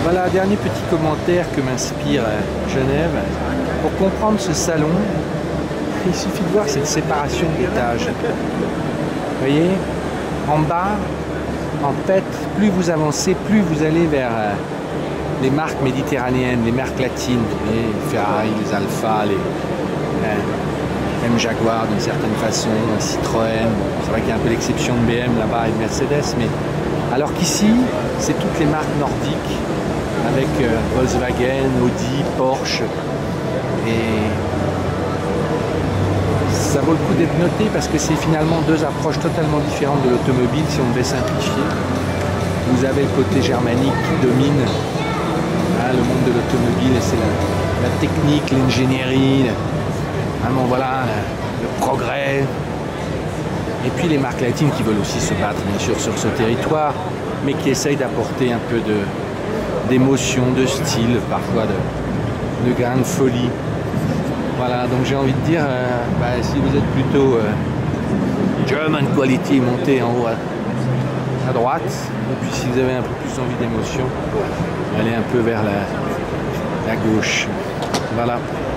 Voilà, dernier petit commentaire que m'inspire Genève. Pour comprendre ce salon, il suffit de voir cette séparation d'étages. Vous voyez, en bas, en fait, plus vous avancez, plus vous allez vers les marques méditerranéennes, les marques latines, les Ferrari, les Alfa, les même Jaguar d'une certaine façon, Citroën. C'est vrai qu'il y a un peu l'exception de BM là-bas et de Mercedes, mais alors qu'ici, c'est toutes les marques nordiques avec Volkswagen, Audi, Porsche. Et ça vaut le coup d'être noté parce que c'est finalement deux approches totalement différentes de l'automobile si on devait simplifier. Vous avez le côté germanique qui domine le monde de l'automobile et c'est la technique, l'ingénierie, vraiment voilà, le progrès. Et puis les marques latines qui veulent aussi se battre bien sûr sur ce territoire, mais qui essayent d'apporter un peu d'émotion, de style, parfois de grain de folie. Voilà, donc j'ai envie de dire, si vous êtes plutôt German Quality, montez en haut à droite. Et puis si vous avez un peu plus envie d'émotion, allez un peu vers la gauche. Voilà.